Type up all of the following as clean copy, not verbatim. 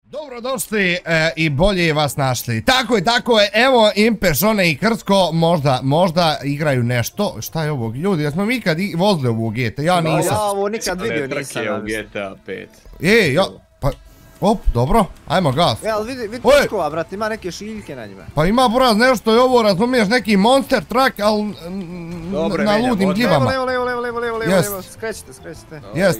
Dobrodošli i bolje vas našli. Tako je, evo Impe, Šone i Krsko možda igraju nešto. Šta je ovo? Ljudi, jesmo mi ikad vozili ovu GTA? Ja nisam. Ja ovo nikad vidio nisam. Trke u GTA 5. Ja, pa, op, dobro, ajmo gas. Vidi Krskova, brat, ima neke šiljke na njima. Pa ima buraz nešto je ovo, razumiješ, neki monster truck, ali na ludim gljivama. Levo, skrećite. Jest,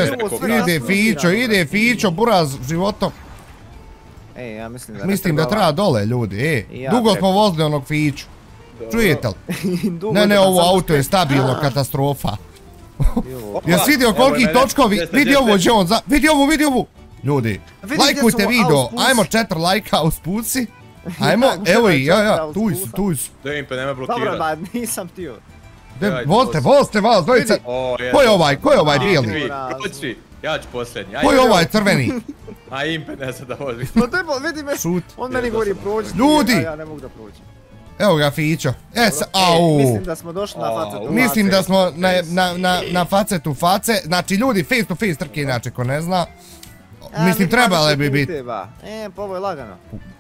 ide Fićo, buraz životom. Ja mislim da treba dole, ljudi, dugo smo vozili onog Fiću. Čujete li? Ne, ovo auto je stabilno, katastrofa. Jesi vidio koliki točkovi, vidi ovu. Ljudi, lajkujte video, ajmo 4 lajka uspuci. Ajmo, evo i, tu su. Da Impe, nema blokirati. Dobro, ba, nisam htio. Vozite vas, dojice. Ko je ovaj bijeli? Ja ću posljednji. Ko je ovaj crveni? A Impe ne zna da vozi. No tebo, vidi me, on meni govori prođi. Ljudi! A ja ne mogu da prođem. Evo ga Fićo. Mislim da smo došli na facetu face. Mislim da smo na facetu face. Znači ljudi, face to face trke inače ko ne zna. Mislim trebale bi biti. Pa ovo je lagano.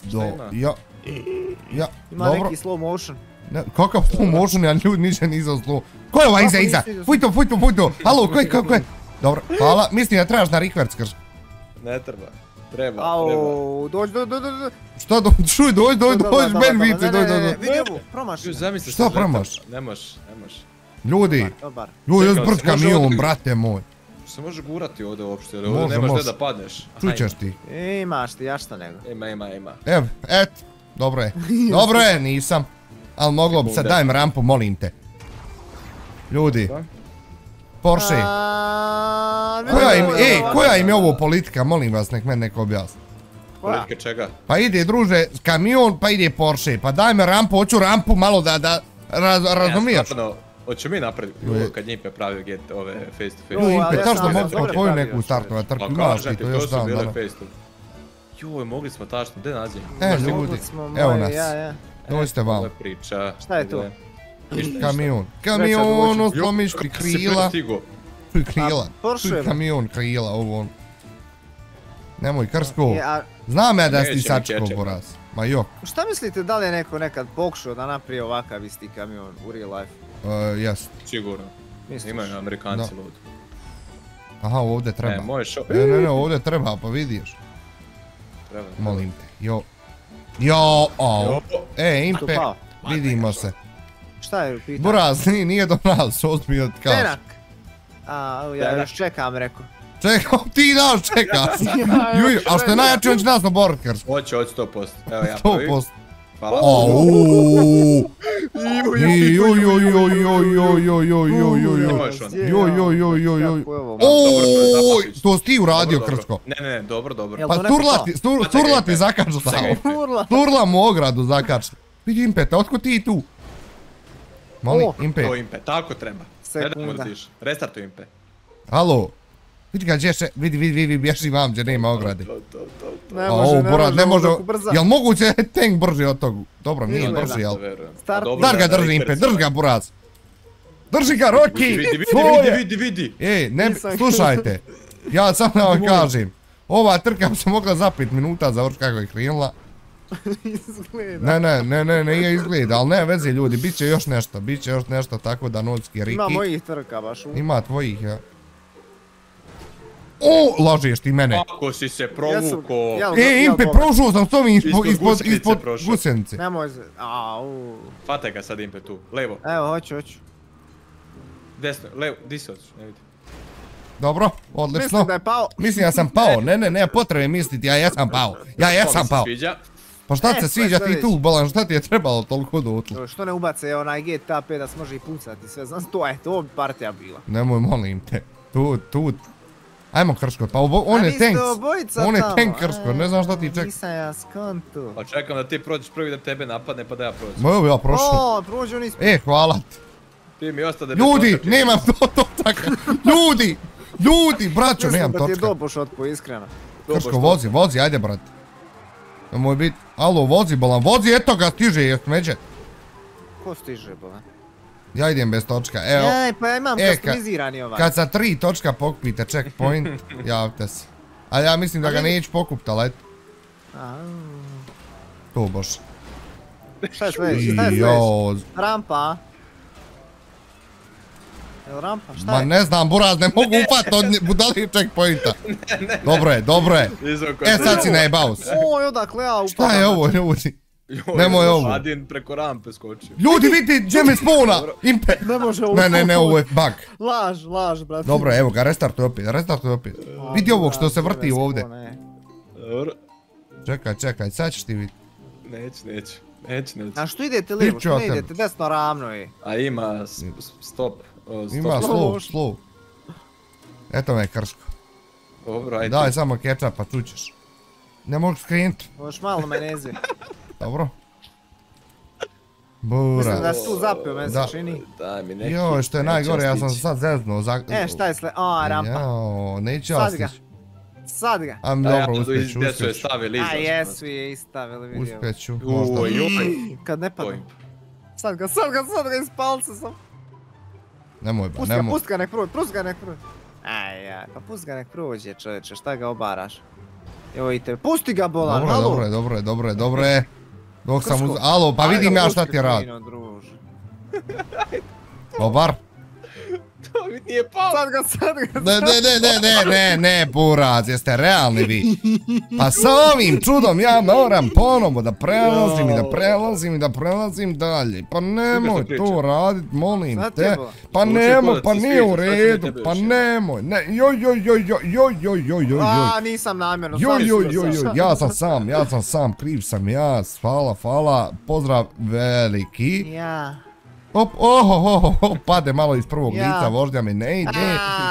Ima neki slow motion. Kakav slow motion, ja ljudi ništa nisam slow. Ko je ovaj iza? Fujto. Halo, ko je? Dobro, hvala. Mislim da trebaš na rikverc, Krš. Ne treba. Treba. Dođi. Šta dođi, meni vice, dođi. Vidi ovu, promaš. Šta promaš? Ne moš. Ljudi, ja zbrz kamion, brate moj. Se može gurati ovdje uopšte, jer ovdje nemaš gdje da padneš. Čućeš ti. Imaš ti, ja šta nego. Ima. Evo, dobro je, nisam. Ali moglo bi se, daj mi rampu, molim te. Ljudi. Porsche. Koja im je ovo politika, molim vas, nek meni neko objasni. Politika čega? Pa ide, druže, kamion, pa ide Porsche. Pa daj me rampu, hoću rampu malo da razumiješ. Hoće mi napraviti kad Impe pravio ove face to face. Impe, taš da mogu tvoju neku startovat trku, imaš ti to još dan dana. Joj, mogli smo tačno, gdje nazijem? Ljudi, evo nas. Dođite vam. Šta je to? Kamion, uslomiš ti krila. Porsche. Kamion, krila, ovo. Nemoj, Krsko. Znam ja da si ti sačko, buraz. Ma jok. Šta mislite, da li je neko nekad pokušao da napravi ovakav isti kamion u real life? Jest. Sigurno. Imaju Amerikanci lud. Aha, ovdje treba. Ne, ovdje treba, pa vidiš. Molim te, Impe, vidimo se. Šta je u pitanju? Buraz, nije do nas, ozbiljno ti kažem. Tenak! Ja još čekam, rekao. Čekam, ti nas čekaš. A što je najjači, on će nas naboriti, Krsko. Hoće 100%. Evo ja 100%. Hvala. To si ti uradio, Krsko. Ne, dobro. Pa Turla ti zakačao. Turla mu ogradu zakačao. Vidi Impeta, otkud ti tu? Moli, Impe. To Impe, tako treba. Ne da mu tiš. Restartuj Impe. Halo. Vidi ga dješe, vidi, bježi vam gdje nema ograde. Ne može jel moguće tank brži od tog? Dobro, nije brži, jel? Dar ga drži Impe, drži ga buraz. Drži ga, Roki! Vidi. Slušajte, ja sam da vam kažem. Ova trka bi se mogla za 5 minuta završi kako je krenula. Izgleda. Ne izgleda, ali ne veze ljudi, bit će još nešto, tako da noćski Riki. Ima mojih trka baš. Ima tvojih, ja. Lažeš ti mene. Kako si se provuko. Impe, prošao sam s ovim ispod gusenice. Nemoj se, Fataj ga sad Impe tu, levo. Evo, hoću. Desno, levo, di si hoćeš, ne vidi. Dobro, odlično. Mislim da je pao. Mislim da sam pao, ne potrebe misliti, ja jesam pao. Pa šta se sviđa ti tu, Bolan, šta ti je trebalo toliko dotle? Što ne ubace onaj GTA 5 da se može i pucati sve, znam to bi partija bila. Nemoj, molim te, tu. Ajmo Krško, pa on je tank Krško, ne znam šta ti čeka. Nisam ja skontu. Pa čekam da ti prođeš prvi da tebe napadne pa da ja prođem. Evo ja prošao. Prođe on ispred. Hvala ti. Ti mi ostade bez ljudi, nemam točaka. Ljudi, braćo, nemam točka. Mislim da ti je doboš otpo, iskreno. Krško, vozi, ajde brate. Nemoj biti, alo, vozi Bolan, vozi, eto ga, stiže, jes međe. Ko stiže, Bolan? Ja idem bez točka, evo. Pa ja imam customizirani ovaj. Kad sa 3 točka pokupite checkpoint, javite se. A ja mislim da ga neću pokupit, ali eto. To baš. Šta je sljedeće? Rampa? Jel rampa? Šta je? Ma ne znam, buraz, ne mogu upati od budali checkpointa. Dobro je. E sad si najebao se. Oj, odakle ja upadam. Šta je ovo, ljudi? Nemoj ovo. Adin preko rampe skočio. Ljudi, vidi, gdje me spona? Impe. Ne može ovo. Ne, ovo je bug. Laž, brate. Dobro, evo ga, restartuj opet. Vidi ovog što se vrti ovdje. Dobro. Čekaj, sad ćeš ti vidjeti. Neću. A što idete lijevo, što ne idete desno ravno je? A ima stop. Ima slow. Eto me krško. Dobro, ajde. Daj samo ketchup pa čućeš. Ne mogu skrenuti. Možeš malo meneze. Dobro. Buraz. Mislim da si tu zapio, meni se čini. Daj mi neki. Joj, što je najgore, ja sam sad zeznuo. Šta je rampa. Jao, neću ja stići. Sad ga. Am dobro, uspjeću. A jesu je istavili, vidio. Uspjeću, možda. Kad ne pada. Sad ga, ispal se sam. Nemoj ba, Pust ga nek prođe. Aj, pa pust ga nek prođe, čovječe, šta ga obaraš? Evo i te, pusti ga bolan, halo! Dobro je. Dok sam uz... Alo, pa vidim ja šta ti radi. Dobar. To mi nije pao. Sad ga. Ne, buraz, jeste realni vi. Pa sa ovim čudom ja moram ponovo da prelazim dalje. Pa nemoj to radit, molim te. Pa nemoj, pa nije u redu, pa nemoj. Joj. A, nisam namjerno. Joj, ja sam sam, kriv sam ja. Hvala, pozdrav veliki. Ja. Pade malo iz prvog lica, vožnja mi ne ide.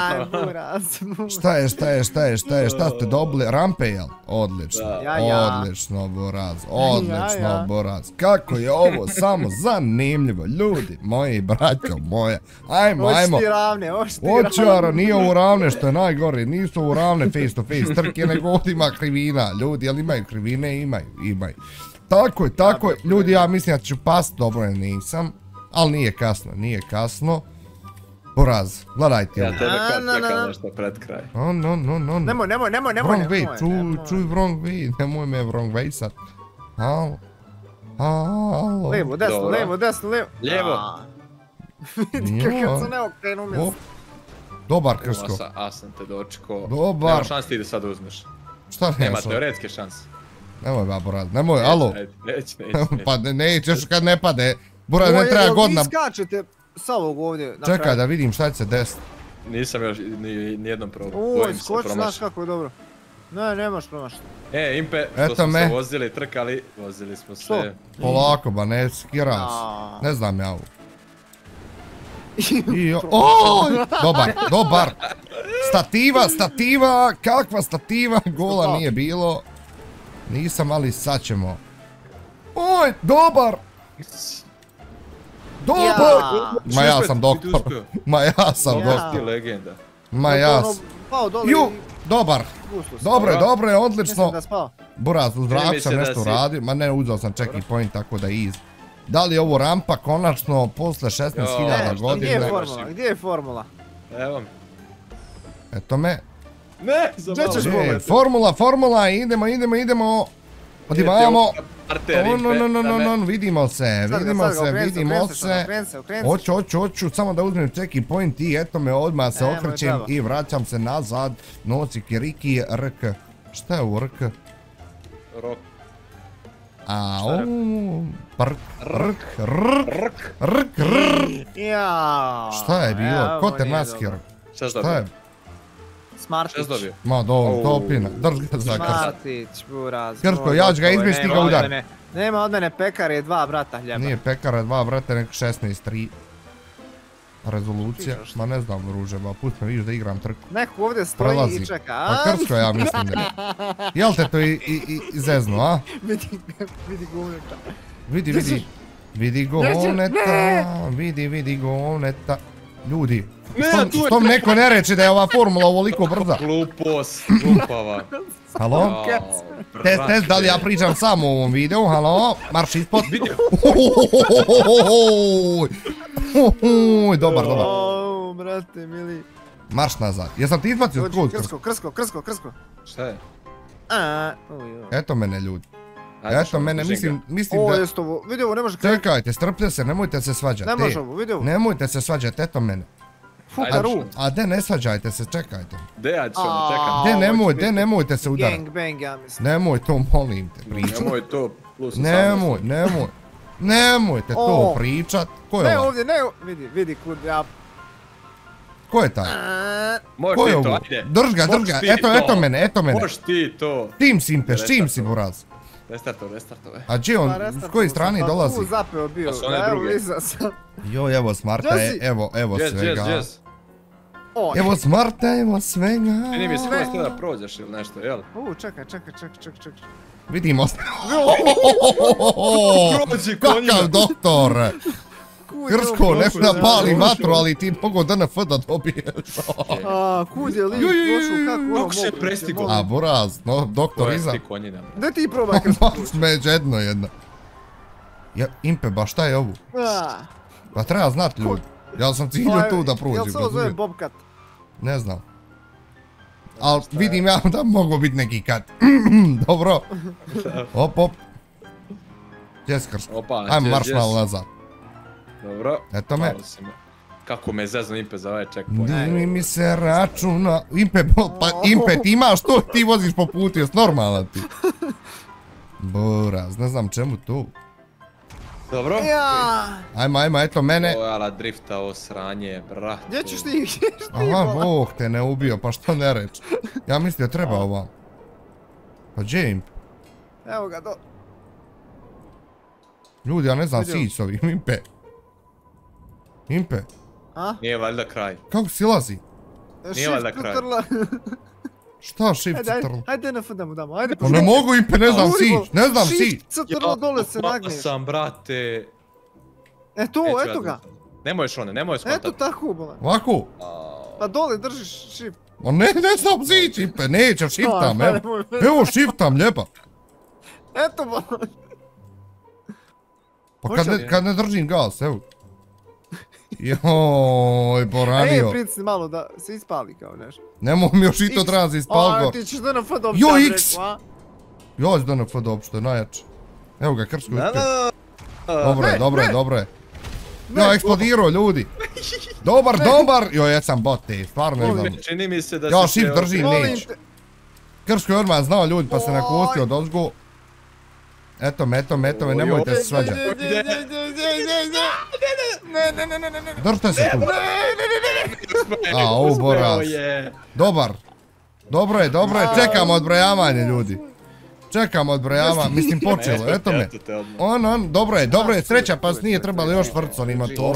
Šta ste dobili? Rampe, jel? Odlično, buraz. Kako je ovo samo zanimljivo, ljudi moji, braćo moja. Ajmo. Očara, nije ovo ravne što je najgore, nisu ovo ravne face to face trke, nego ovdje ima krivina. Ljudi, jel imaju krivine? Imaju. Tako je, ljudi, ja mislim da ću past, dobro nisam. Ali nije kasno. Buraz, gledajte. Ja tebe kad čekam nešto pred kraj. Nemoj. Wrong way, čuj wrong way, nemoj me wrong way sad. Halo. Lijevo, desno. Lijevo. Vidi kako se ne okrenu mjesto. Dobar, Krsko. A sam te dočko. Dobar. Nema šans ti da sad uzmeš. Šta nema teoretske šanse. Nemoj ba, Buraz, nemoj, alo. Neće. Pa nećeš kad ne pade. Buraz, ne treba godina. Vi skačete s ovog ovdje. Čekaj da vidim šta će se desiti. Nisam još nijednom probao. Skoči, znaš kako je dobro. Ne, nemaš promašati. Impe, što smo se vozili, trkali, vozili smo se. Polako ba, ne skiraš. Ne znam ja ovo. Dobar. Stativa, kakva stativa, gola nije bilo. Nisam, ali sad ćemo. Oj, dobar. Ma ja sam doktor. Ti legenda. Dobar. Dobro je, odlično. Buraz, u zraku sam nešto radio. Ma ne, uzao sam check point, tako da easy. Da li je ovo rampa konačno posle 16.000 godina? Gdje je formula? Evo. Eto me. Ne, Formula, idemo. Odivamo. Vidimo se. Hoću, samo da uzmem check point i eto me, odmah se okrećem i vraćam se nazad. Noci kiriki, rk. Šta je ovo rk? Rok. Rk. Šta je bilo? Ko te maskira? Šta je? Smartić. Ma topina, drž ga za Krsko. Smartić, buraz. Krsko, ja ću ga izvesti ga udar. Nema od mene pekar je 2 brata hljeba. Nije pekar je 2 brata, nek 16-3. Rezolucija, ma ne znam ruže, ba put me vidiš da igram trku. Neko ovdje stoji i čeka, a? Pa Krsko ja mislim da je. Jel te to i zeznu, a? Vidi govneta. Vidi govneta. Ljudi, što mi neko ne reče da je ova formula ovoliko brza? Glupost, glupava. Halo? Test, da li ja pričam samo u ovom videu, halo? Marš ispod. Dobar. Brate, mili. Marš nazad. Jesam ti izbacio od kod? Krsko. Šta je? Eto mene ljudi. Eto mene, mislim O, da... jest ovo, vidi ovo, ne može krenuti. Čekajte, strpite se, nemojte se svađati. Ne može ovo, vidi ovo. Nemojte se svađati, eto mene. Fukaru. A de, ne svađajte se, čekajte. De, ja ćemo, čekam. De, nemojte se udarati. Gang bang, ja mislim. Nemoj to, molim te, pričat. Nemoj to, plus 18. Nemojte to pričat. Ko je Ne ovo? ovdje, ne vidi kud ja... Ko je taj? Možeš Ko je ti ovo? to, ajde. Drž ga, eto mene. Možeš ti to. Tim simpeš, čim si buraz. Restartove. A gdje on, s koje strane dolazi? Tu zapeo bio, Pa su one evo druge. iza sam. Joj, evo Smarta, evo svega. Jazz. Evo Smarta, evo svega. Čini mi se koja ste da prođeš ili nešto, jel? Čekaj. Vidimo se. Prođi konjima. Kakav doktor. Krško, ne napali vatru, ali ti mogu DNF da dobiješ. Kud je lik došao, kako Kako se prestigo? A buraz, no, doktor iza. Presti konjina. Ne ti probaj Krško. Među jedna. Impe, ba šta je ovo? Pa treba znat ljudi. Ja sam ciljio tu da prođem. Jel se ovo zove Bobcat? Ne znam. Al vidim ja da mogu biti neki kat. Dobro. Op. Gdje si Krško? Ajmo marš malo nazad. Dobro. Eto me. Kako me zezno Impe za ovaj checkpoint. Dimi mi se računa. Impe ti imaš to, ti voziš po putu, jes normalan ti. Buraz, ne znam čemu tu. Dobro. Ajmo, eto mene. Ovo je ala drifta, ovo sranje, brate. Gdje ćeš ti? Aha, Bog te ne ubio, pa što ne reći. Ja mislio treba ovam. Pa gdje je Impe? Evo ga, do... Ljudi, ja ne znam sić s ovim, Impe. Nije valjda kraj. Kako silazi? Nije valjda kraj. Šta shift crl? Ajde DNF da mu damo, ajde. Pa ne mogu Impe, ne znam sić. Shift crl dole se nagneš. Ja sam, brate. Eto ga. Nemoj skontati. Eto tako, bolan. Ovako? Pa dole držiš shift. Ne znam sić Impe, nećem shiftam, evo shiftam ljeba. Eto, bolan. Pa kad ne držim gas, evo. Joj, poranio. Pritisni malo da se ispali kao nešto. Nemoj mi još i to treba se ispali go. Ti ćeš DNF dobiti. Joj, X! Ja ću DNF dobiti, što je najjače. Evo ga, Krško uspio. Dobro je. Ja, eksplodirao ljudi. Dobar. Joj, ja sam bot te, stvarno ne znam. Čini mi se da se... Ja shift držim, neć. Krško je odmah znao ljudi, pa se nakostio dozgo. Eto me, nemojte se svađati. Ne. Držite se tu. A, ovo boraz. Dobar. Dobro je, čekamo odbrojavanje ljudi. Mislim počelo, eto me. Dobro je, sreća pa nije trebalo još vrcon ima to.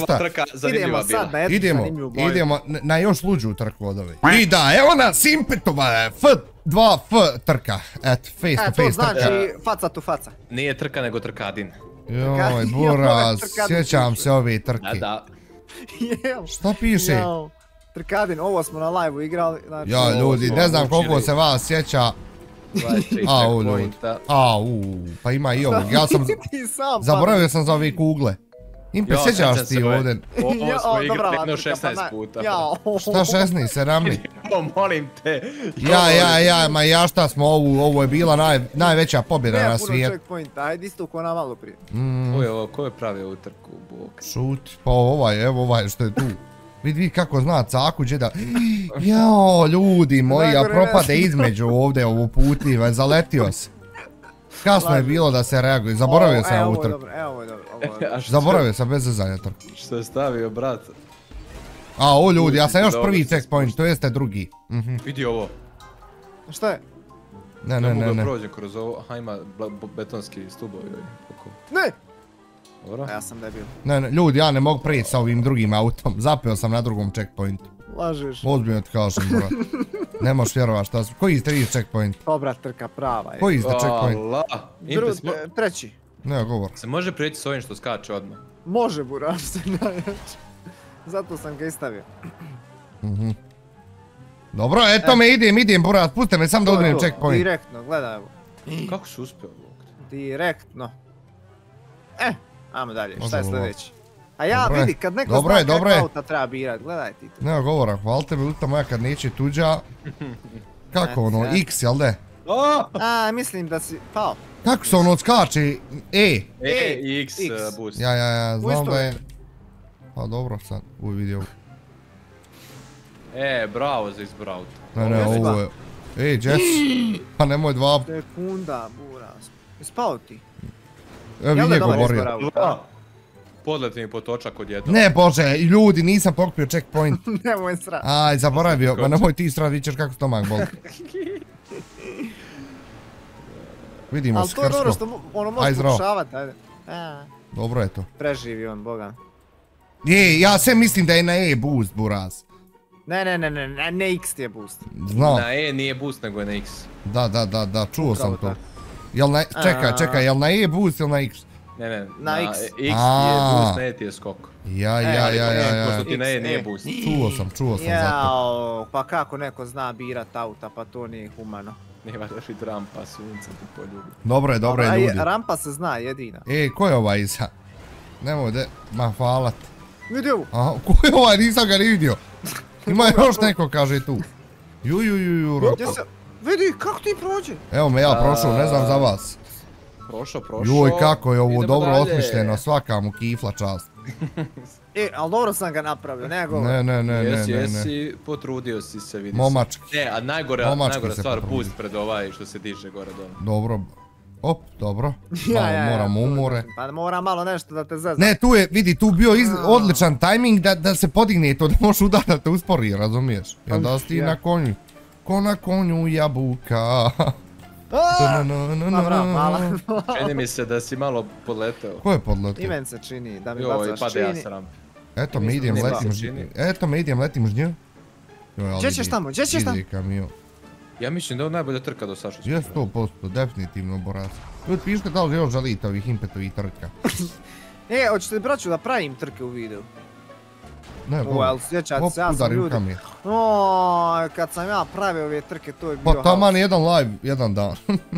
Idemo na još luđu trku od ove. I da, evo nas Impetova F2F trka. Eto, face to face trka. To znači faca to faca. Nije trka nego trkadin. Joj, buraz, sjećam se ove trke. Da. Šta piše? Trkadin, ovo smo na live-u igrali. Ja, ljudi, ne znam koliko se vas sjeća. Au, ljudi. Pa ima i ovog. Ja sam... Zaboravio sam za ove kugle. Impe, sjećaš ti ovdje? Ovo smo igrali jedno 16 puta. Šta 16, 17? Molim te. Ja šta smo ovo je bila najveća pobjeda na svijetu. Nema puno checkpointa, ajde isto ko na malo prije. Ko je pravio ovu trku, bok? Šut, pa ovaj što je tu. Vidi kako zna caku gdje da... Jao, ljudi moji, ja propade između ovdje ovu puti, zaletio se. Kasno je bilo da se reaguje, zaboravio sam ovu trku. Evo je dobro. Zaboravio sam bez zezanja trku. Što je stavio, brat? A, ljudi, ja sam još prvi checkpoint, to jeste drugi. Vidi ovo. Šta je? Ne. mogu da prođem kroz ovo, aha ima betonski stubovi. Ne! Dobro. Ja sam debil. Ne, ljudi, ja ne mogu prijeći sa ovim drugim autom, zapeo sam na drugom checkpointu. Lažeš. Ozbiljno ti kažem, bro. Ne možeš vjerovat šta su. Koji ste checkpoint? Dobra trka, prava je. Koji ste checkpoint? Treći. Ne, govor. Se može prijeći s ovim što skače odmah? Može, buraš se najjače. Zato sam ga i stavio. Dobro, eto me idem, buraz, puste me sam da odmijem checkpoint. Direktno, gledaj evo. Kako si uspio? Direktno. Ajmo dalje, šta je sljedeći? A ja vidi, kad neko zna kakva auta treba birat, gledaj ti to. Nema govora, hvalite me ulta moja kad neće tuđa. Kako ono, X, jel de? A, mislim da si pao. Kako se ono odskače? E, X boost. Ja, znam da je... Pa dobro sad, uj vidio. Bravo za izbraut. Ne, ovo je... Ej, Jess, pa nemoj dva... Sekunda, buraz. Spao ti? Evo vi njega borio. Podleti mi potočak od jednog. Ne bože, ljudi, nisam pokupio checkpoint. Nemoj srat. Aj, zaboravio, ma nemoj ti srat, vićeš kako stomak boli. Vidimo se, Krško. Ali to je dobro što ono može pokušavat, ajde. Dobro je to. Preživi on, boga. Ja sve mislim da je na E boost, buraz. Ne, na X ti je boost. Znam. Na E nije boost, nego je na X. Da, čuo sam to. Čekaj, jel na E boost ili na X? Ne, na X. X je boost, na E ti je skok. Ja. Pošto ti na E nije boost. Čuo sam za to. Pa kako neko zna birat auta, pa to nije humano. Nema još i rampa, sunce ti poljubi. Dobro je ljudi. Rampa se zna jedina. Ko je ovaj iza? Nemoj de, ma hvala ti. Vidi ovu. Ko je ovaj, nisam ga ni vidio. Ima još neko, kaže tu. Ju, Roko. Vidi, kako ti prođe? Evo me ja prošao, ne znam za vas. Prošao. Joj, kako je ovo dobro osmišljeno, svaka mu kifla čast. Ali dobro sam ga napravio, ne govor. Ne. Jesi, potrudio si se, vidi se. Momački. A najgora stvar, boost pred ovaj što se diže gore dole. Dobro. Op, dobro. Malo moram umore. Pa mora malo nešto da te zezna. Ne, tu je, vidi, tu bio odličan tajming da se podigne to, da možeš udat da te uspori, razumiješ? I onda si ti na konju. Ko na konju jabuka. Dobro, hvala. Čini mi se da si malo podleteo. Ko je podleteo? I meni se čini da mi bacaš čini. Joj, pada ja sram. Eto me idem, letim žnju. Gdje ćeš tamo, gdje ćeš tamo? Ja mislim da je ovo najbolja trka do Saša. Je 100%, definitivno borac. Ljudi pišite da li još želite ovih impetovih trka. Hoćete braću da pravim trke u videu? Ne, ali sjećate se, ja sam ljudi. Kad sam ja pravio ove trke, to je bio haos. Pa taman jedan live, jedan dan.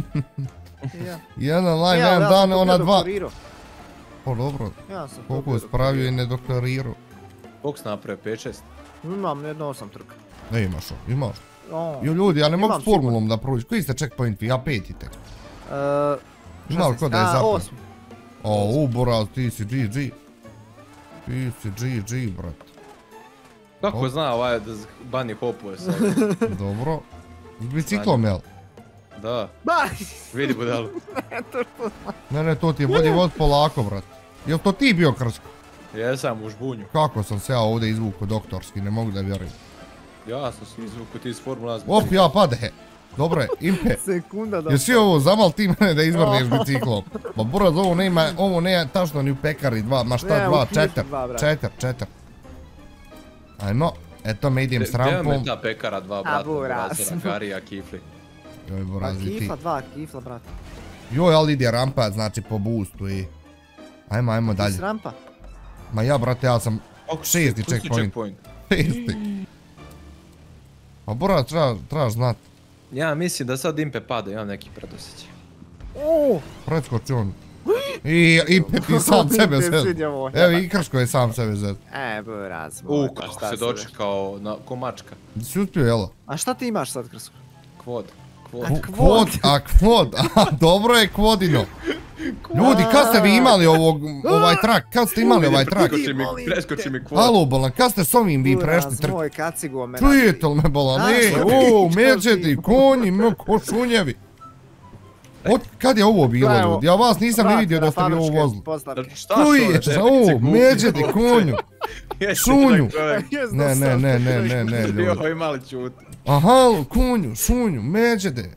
Jedan live, jedan dan, ona dva. Pa dobro, koliko si pravio i ne doktorirao. Koliko si napravio, 5-6? Imam jedno 8 trka. Ne imaš. Jo ljudi, ja ne mogu s formulom da prođu, koji ste checkpointi, ja petite. Ima li ko da je zapad? Boraz, ti si GG. Ti si GG, brat. Kako zna ovaj da Bunny hopuje sad? Dobro. S biciklom, jel? Da. Vidi budalu. Ne, to ti je bolje voz polako, brat. Jel to ti bio, Krsko? Jesam, u žbunju. Kako sam se ja ovdje izvukao doktorski, ne mogu da vjerujem. Ja sam se izvukao ti iz Formula. Op, ja pade. Dobro je, Impe. Sekunda da... Jesi ovo zamal ti mene da izvrneš biciklom? Pa buraz, ovo ne tačno ni u pekari 2, ma šta 2, 4. Ajmo, eto me idem s rampom. Gdje me ta pekara 2, brata, buraz, Garija, Kifli. Joj, buraz, i ti. Kifla 2, Kifla, brate. Joj, ali ide rampa, znači po boostu i... Ajmo dalje. Nis rampa? Ma ja, brate, ja sam 6. checkpoint. 6. Pa buraz, trebaš znat. Ja mislim da sad Impe pada, imam neki predosjećaj. Preskoči on. I Impe ti sam sebe zed. Evo i Krško je sam sebe zed. Buraz. Kako se dočekao ko mačka. Si uspio, jelo? A šta ti imaš sad, Krško? Kvod. Kvod, dobro je kvodino. Ljudi, kad ste vi imali ovaj trak? Kad ste imali ovaj trak? Preskoči mi kvod. Halo, Bolan, kad ste s ovim vi prešli trk? Moj kacigo me... Čujete li me, Bolan? Međeti, konji, košunjevi. Kad je ovo bilo, ljudi? Ja vas nisam ni vidio da ste vi ovo vozili. Čujete, međeti, konju. Šunju. Ne, ljudi. Joj, mali čut. Aha, konju, šunju, međede.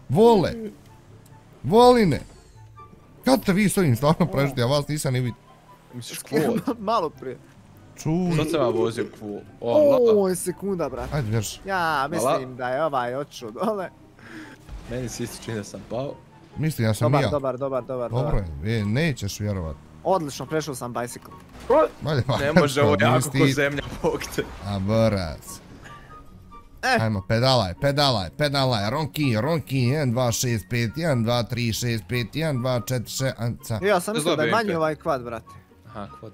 Voline. Kad ste vi s ovim stvarno prešli, ja vas nisam ni vidio. Misliš kvod? Malo prije. Čuj. Sad sam ja vozio kvod. Sekunda, brat. Ajde, vjerš. Ja mislim da je ovaj oču dole. Meni se isto čini da sam pao. Mislim, ja sam i ja. Dobar. Dobro je, nećeš vjerovat. Odlično, prešao sam bicycle. Ne može ovo jako ko zemlja, bog te. A borac. Ajmo, pedalaj, ronki, 1, 2, 6, 5, 1, 2, 3, 6, 5, 1, 2, 4, 6, Ja sam mislio da je manji ovaj kvad, brate. Aha, kvod.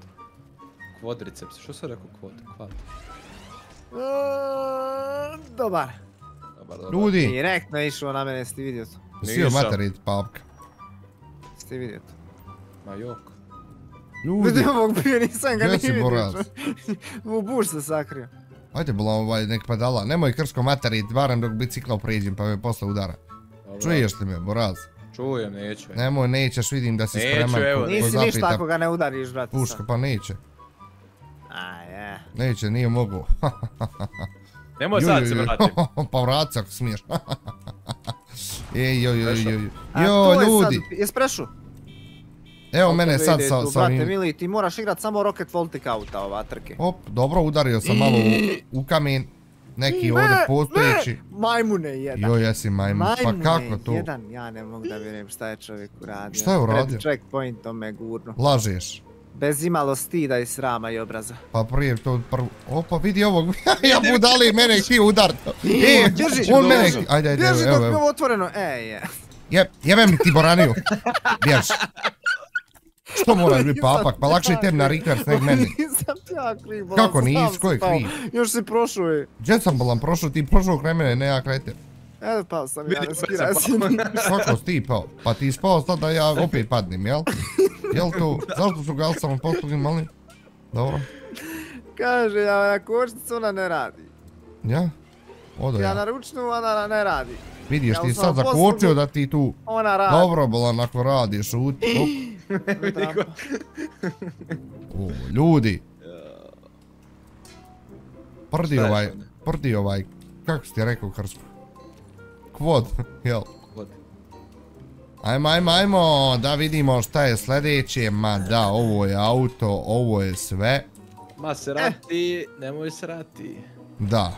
Kvadriceps, što sam rekao kvod? Dobar. Ljudi. Direktno je išao na mene, jesi ti vidio to? Sio materit papka. Jesi ti vidio to? Ma jok. Ljudi. Vidim ovog bio, nisam ga ni Gdje si, vidio. Boraz? U buš se sakrio. Ajde bola nek pedala, nemoj krsko materit, barem dok bicikla prijeđem pa me posle udara. Čuješ li me, Boraz? Čujem, neću. Nemoj, nećeš, vidim da si spreman. Neću, evo. Nisi ništa ako ga ne udariš, brate. Puška, pa neće. A, je. Neće, nije mogu. Nemoj sad se vratim. Pa vrati se ako smiješ. Ej, joj, ljudi. Jes prešu? Evo mene sad sa ovim... Brate mili, ti moraš igrat samo Rocket Voltic auta ova trke. Op, dobro, udario sam malo u kamen. Neki ovdje postojeći. Majmune jedan. Joj, jesi majmun, pa kako to? Jedan, ja ne mogu da vjerujem šta je čovjek uradio. Šta je uradio? Pred checkpointom me gurno. Lažeš. Bez imalo stida i srama i obraza. Pa prije to prvo... Opa, vidi ovog, ja budali, mene htio udar. On mene... Ajde, bježi dok mi evo. ovo otvoreno, je. Jebem ti boraniju. Bjež. Što moraš biti papak, pa lakše tebi na reverse nek meni. Nisam ti ja kriv, bolan. Kako nisi, ko je kriv? Još si prošao je. Gdje sam bolan prošao, ti prošao kraj mene, ne ja kraj te. Evo pao sam ja, Vidim, ne skiraj si. Kako si ti pao? Pa ti spao sad da ja opet padnem, jel? Jel to, zašto su ga samo poslugim mali? Dobro. Kaže, ja na kočnicu ona ne radi. Ja? Odo Ja ja. na ručnu, ona ne radi. Vidiš Ja ti u sad svom zakočio poslugu- da ti tu... Ona radi. Dobro bolan, ako radiš, šuti. O, ljudi. Prdi ovaj, kako si ti rekao Krsko? Kvod, jel? Ajmo, da vidimo šta je sljedeće, ma da, ovo je auto, ovo je sve. Ma srati, nemoj srati. Da.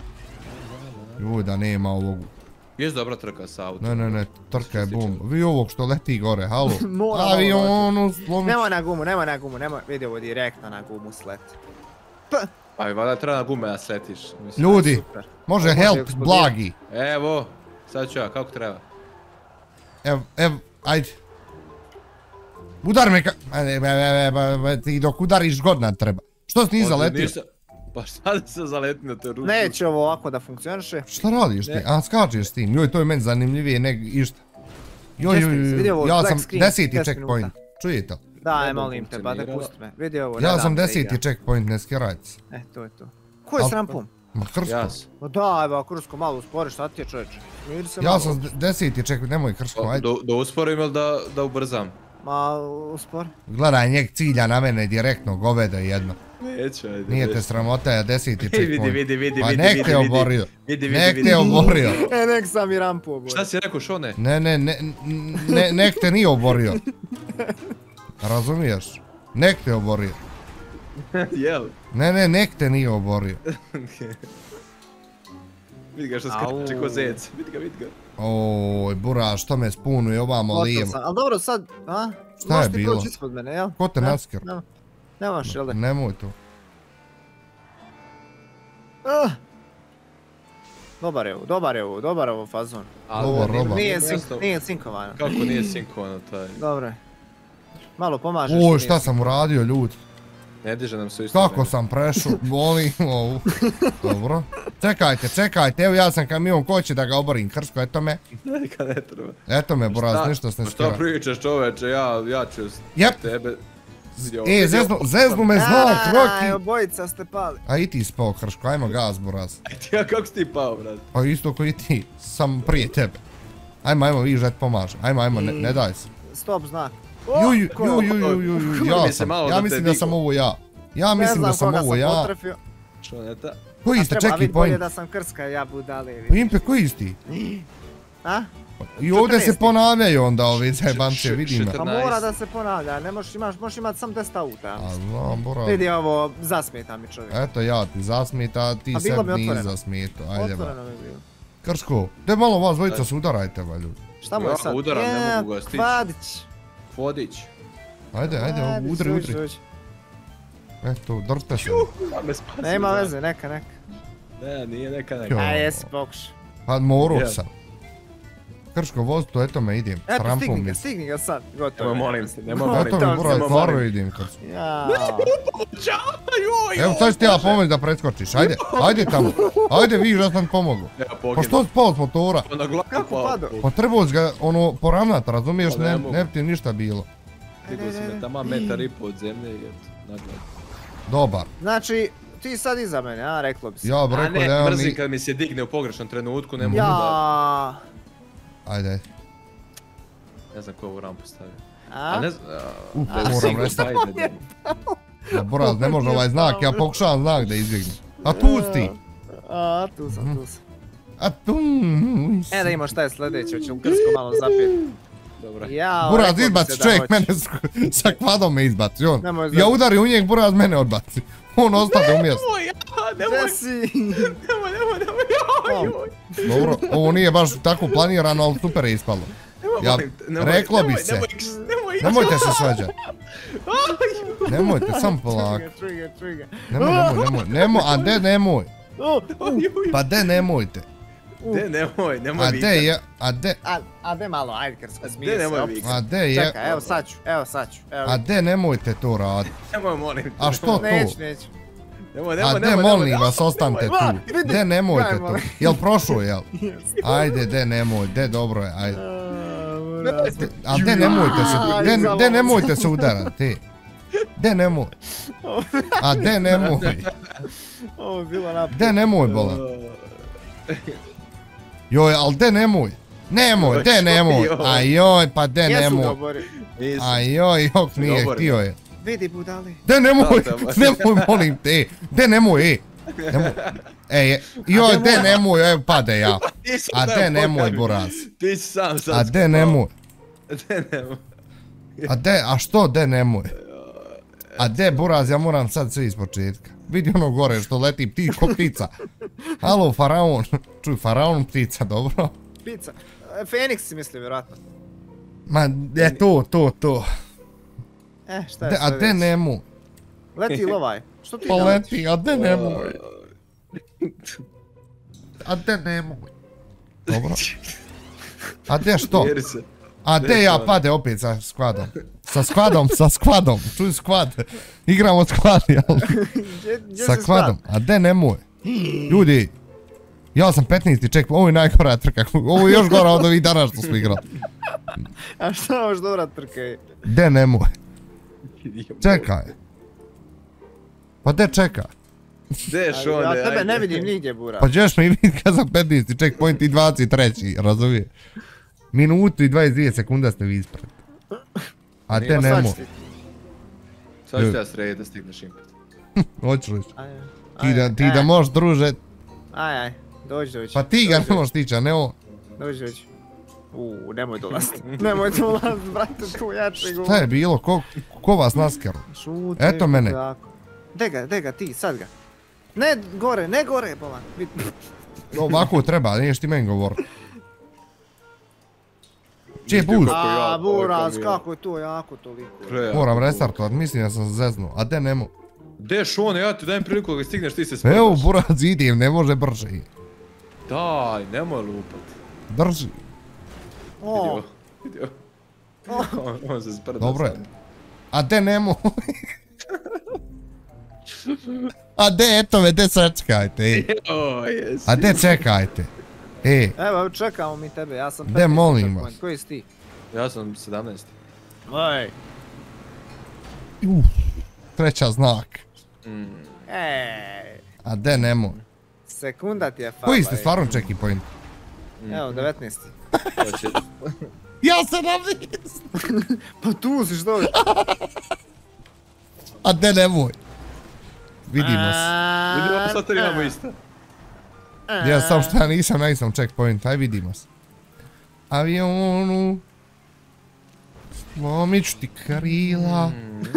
Da nema ovog. Jes dobra trka sa autom. Ne, trka je bum. Vi ovog što leti gore, halo. Moram Avionu, slomit. Nemoj na gumu, vidi ovo direktno na gumu sleti. Pa i valjda treba na gume da sletiš. Ljudi, Super. može help, blagi. Evo, sad ću ja, kako treba? Evo, ajde. Udar me ti dok udariš god nam treba. Što si nije zaletio? Pa šta da se zaleti na te ruku? Neće ovo ovako da funkcioniše. Šta radiš ti? A skačeš s tim? Joj, to je meni zanimljivije nego išta. Joj, ja sam 10. checkpoint. Čujete li? Daj, molim te, ba ne pusti me. Vidi ovo, Ja sam 10. checkpoint, ne skirajte se. To je to. Ko je s rampom? Ma Krsko. Jas. O da, evo, Krsko, malo uspori, šta ti je čovječe? Miri se malo. Ja sam 10. checkpoint, nemoj Krsko, ajde. Da usporim ili da ubrzam? Ma, uspori. Gledaj, njeg cilja na mene direktno, govedo jedno. Neću, ajde. Nije te sramota, ja 10. checkpoint. Vidi. Pa nek te oborio. Vidi. Nek te oborio. Nek sam i rampu oborio. Šta si rekao, Šone? Nek te nije oborio. Razumiješ? Nek te oborio. Jel? Nek te nije oborio. Vidi ga što skrče ko zec. Vidi ga. Oj, Bura, što me spunuje ovamo lijevo. Ali dobro, sad, a? Šta je bilo? Možeš ti proći ispod mene, jel? Ko te naskir? Nemaš, jel da? Nemoj to. Dobar je ovo fazon. Dobar. Nije sinkovano. Kako nije sinkovano taj? Dobro je. Malo pomažeš. Oj, šta sam uradio, ljudi? Ne diže nam se isto. Kako sam prešao, volim ovu. Dobro. Čekajte, evo ja sam kamion, ko će da ga oborim, Krsko, eto me. Nikad ne treba. Eto me, Buraz, ništa s ne skira. Šta pričaš čoveče, ja ću tebe... Zeznu me znak, Roki. Obojica ste pali. A i ti spao, Krško, ajmo gaz, Buraz. Ja kako si ti pao, brat? Pa isto ko i ti, sam prije tebe. Ajmo, vi žet pomaže. Ajmo, ne daj se. Stop znak. Ja mislim da sam ovo ja. Ja mislim da sam ovo ja. Šoneta. Koji ste checkpoint? checkpoint? Bolje da sam Krska, ja budale. Impe, koji ste? A? I ovdje se ponavljaju onda ove zajebance, vidim. Pa mora da se ponavlja, ne možeš imati sam 10 auta. A znam, Bora. Vidi ovo, zasmeta mi čovjek. Eto ja ti zasmeta, ti sad nisi zasmeto. Ajde ba. Otvoreno mi je bilo. Krsko, daj malo vas dvojica se udarajte ba ljudi. Šta mu je sad? Udaram, ne mogu ga stići. Kvadić. Ajde, udri. Eto, drte se. Nema veze, neka. Ne, nije neka. A jesi pokušao. Pa morao sam. Krško voz, to eto me idem. Eto, stigni ga sad. Gotovo. Nemoj molim te, nemoj molim te. Eto mi buraz, stvarno idem Krško. Evo sad ću ti ja pomoći da preskočiš, ajde tamo. Ajde vidiš da sam pomogao. Pa što si pao s motora? Kako pado? Pa trebao si ga ono poravnat, razumiješ, ne bi ti ništa bilo. Digao si me tamo metar i po od zemlje i eto, nagled. Dobar. Znači, ti sad iza mene, a reklo bi se. Ja bi rekao da ja mrzim kad mi se digne u pogrešnom trenutku, ne mogu da... Ajde. Ne znam ko ovu rampu stavio. A? Ne znam... Moram restati. Buraz, ne može ovaj znak, ja pokušavam znak da izbjegnem. A tu si ti. A, tu sam. A tu Da imamo šta je sljedeće, hoćemo Krsko malo zapijeti. Dobro. Buraz izbaci čovjek, mene sa kvadom me izbaci, on. Ja udarim u njeg, Buraz mene odbaci. On ostade u mjestu. Nemoj. Dobro, ovo nije baš tako planirano, ali super je ispalo. Reklo bi se. Nemojte se svađati. Nemojte, sam polako. Nemoj, a de nemoj. Pa de nemojte. De nemoj vikati. A de malo, ajde Krsko, smije se. A de je... Čekaj, evo sad ću. A de nemojte to raditi. Nemoj molim te. A što to? Neću. A de molim vas, ostanite tu. De nemojte to. Jel prošlo, jel? Ajde, de nemoj, de dobro je, ajde. A de nemojte se udarati. De nemoj. A de nemoj. Ovo je bilo naprijed. De nemoj, bolan. Joj, al de nemoj. Nemoj, de nemoj. Ajoj, pa de nemoj. Ajoj, jok nije htio je. Vidi budali. De nemoj, molim te. De nemoj, joj, de nemoj, evo pade ja. A de nemoj, Buraz. Ti si sam sad. A de nemoj. De nemoj. A što de nemoj? A de, Buraz, ja moram sad sve iz početka. Vidi ono gore što leti ko ptica. Halo, faraon. Čuj, faraon ptica, dobro? Ptica. Feniks si misli, vjerojatno. Ma, to. Šta je sve već? A de nemoj. Leti lovaj. Što ti pa leti, a de nemoj. A de nemoj. Dobro. A de što? A de ja pade opet sa skvadom. Sa skvadom. Čuj skvad. Igramo skvad, jel? Sa skvadom. A de nemoj. Ljudi. Ja sam 15. ček, ovo je najgora trka. Ovo je još gora od ovih dana što smo igrali. A šta još dobra trka je? De nemoj. Čekaj. Pa de čekaj. Ja tebe ne vidim nigdje, Buraz. Pa ćeš me i vidjeti kad sam 15. checkpoint i 23. razumije? Minutu i 22 sekunda ste vi ispred. A te nemoj. Sad ću ja srediti da stigneš impet. Hoću liš. Ti da možeš druže. Aj, dođi. Pa ti ga ne možeš tići, a ne ovo. Dođi. Nemoj dolaziti, brate, tu jače govor. Šta je bilo, ko vas naskero? Eto mene. De ga, ti, sad ga. Ne gore, bolan. Ovako treba, niješ ti meni govor. Čije boost? A, Buraz, kako je to jako toliko. Moram restartovat, mislim da sam zeznuo, a de nemo. De Šone, ja ti dajem priliku da ga stigneš, ti se sprdaš. Evo, Buraz, idem, ne može brže. Daj, nemoj lupat. Drži. Vidio. On se sprda. Dobro je. A de nemoj. A de, eto me, de sačekajte. A de čekajte. Evo, čekamo mi tebe, ja sam 15. De, molim vas. Koji si ti? Ja sam 17. Oj. Treća znak. A de nemoj. Sekunda ti je fala. Koji ste stvarno checking point? Evo, 19. Ja sam 17. Pa tu si što? A de nemoj. Vidimo se. Vidimo sad to imamo isto. Ja sam šta nisam checkpoint, aj vidimo se. Avionu. Slomit ću ti krila.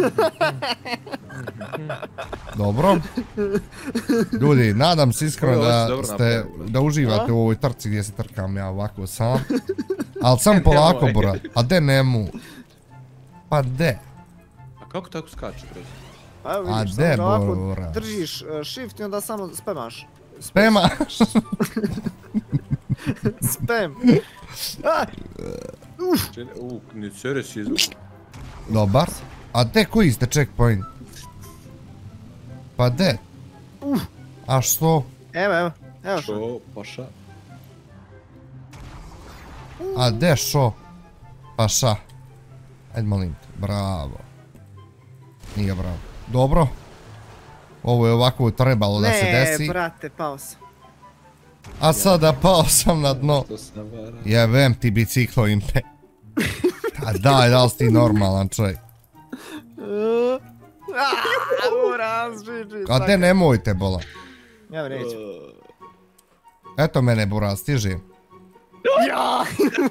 Dobro. Ljudi, nadam se iskreno da uživate u ovoj trci gdje se trkam ja ovako sam. Ali sam polako, bora. A de nemu. Pa de. A kako tako skače, bre? A de, bora. Držiš shift i onda samo spemaš. Spemaš? Spam. Ne cereš jezu. Dobar. A de koji ste checkpoint? Pa de? A što? Evo što. Šo, paša. A de šo? Pa ša? Ajde molim te, bravo. Nije bravo. Dobro. Ovo je ovako trebalo da se desi. Ne, brate, pao sam. A sada pao sam na dno. Jebem ti biciklo impe. A daj, da li si ti normalan čovjek? Buraz, žiži. A te nemojte bola. Ja neću. Eto mene Buraz, stiži. Ja!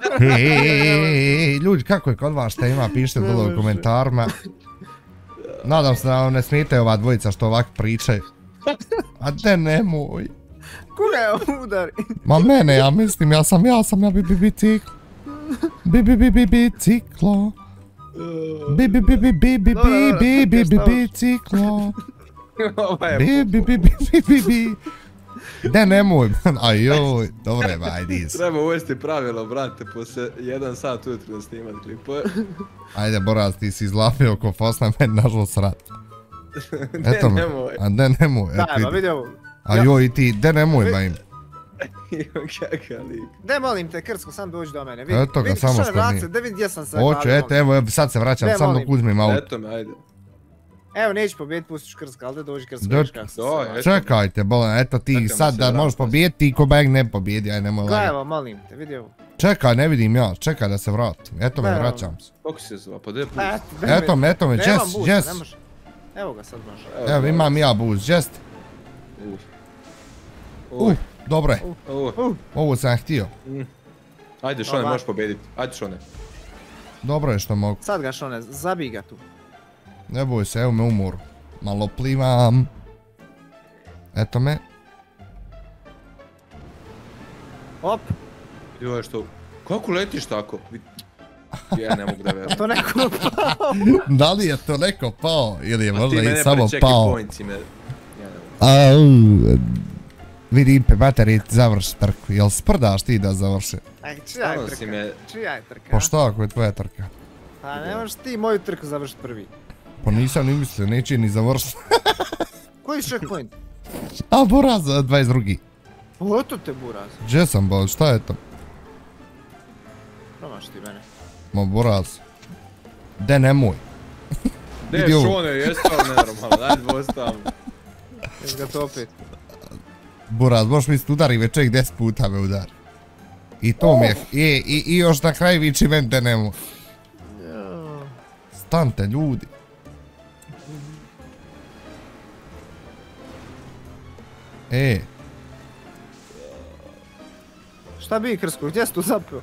Ljudi, kako je kod vas, šta ima, pišite dole u komentarima. Nadam se da vam ne smetaju ova dvojica što ovako pričaju. A te nemoj. Koga je udari? Ma mene, ja mislim, ja sam na biciklo. Biciklo. Biciklo. De nemoj, ajoj, dobre, ajde iz. Treba uvesti pravilo, brate, poslije 1 sat ujutro da snimat klipove. Ajde, Boraz, ti si izlapio ko Fosna, meni našlo srat. Eto me, a de nemoj, eto Daj, ba, vidi. vidi ovo. Ajoj, i ti, de nemoj, ba im. Kakav lik. Ne molim te, Krsko, sam dođi do mene. Vidi, Eto ga, vidi, samo što što vrace, nije. da vidi gdje sam se Hoću, eto, evo, sad se vraćam, Ne, sam molim. dok uzmem auto. Eto me, ajde. Evo, neću pobijediti, pustiš Krska, ali da dođi Krsko, Dođi. vidiš kako se Doj, sve. eto. Čekajte, bolan, eto ti Čekaj, sad se da vratim. možeš pobijediti, ti ko bag ne pobijedi, aj nemoj Gledaj, lagati. evo, molim te, vidi ovo. Čekaj, ne vidim ja, čekaj da se vratim, eto me, Evo. vraćam se. Kako se zva, pa gdje je pust? Eto me, Nemam Jess, boosta, Jess. ne može. Evo ga sad može. Evo, imam ja boost, Jess. Dobro je, ovo sam htio. Ajde, Šone, možeš pobijediti. Ajde, Šone. Dobro je što mogu. Sad ga Šone, zabij ga tu. Ne boj se, evo me umoru. Malo plivam. Eto me. Op, Joj, što? Kako letiš tako? Ja ne mogu da verujem. to neko pao. Da li je to neko pao ili je A ti možda i mene samo pre pao? checkpoints me... Ja ne mogu. Vidi pe materi završi trku, jel sprdaš ti da završi? Aj, čija je Stvarno si trka? me... Čija je trka? Pa šta ako je tvoja trka? Pa ne možeš ti moju trku završiti prvi. Pa nisam ni mislio, neće ni završiti. Koji checkpoint? A Boraz 22. Oto te Buraz. Gdje sam bol, šta je to? Promaš ti mene. Ma Boraz. De nemoj. Ne, Vidi ovo. Šone, jesi to nenormalno, ajde postavim. Jes ga to opet. Boraz, možeš misliti udari već čovjek 10 puta me udari. I to mi je, i još na kraju viči meni de nemoj. Stante ljudi. Šta bi Krsko, gdje si tu zapio?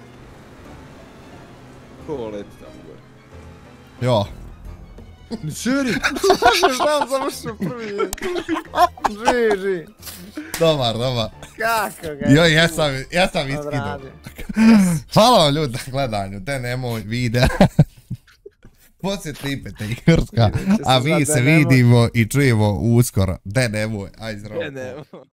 Ko leti tamo gore? Jo. Seri! Šta završio prvi? Žiži. Dobar. Kako ga? Jo, ja sam iskinuo. Hvala vam ljudi na gledanju, de nemoj videa. Posjetite i Krska, a mi se vidimo i čujemo uskoro. De nemoj, aj zdravo.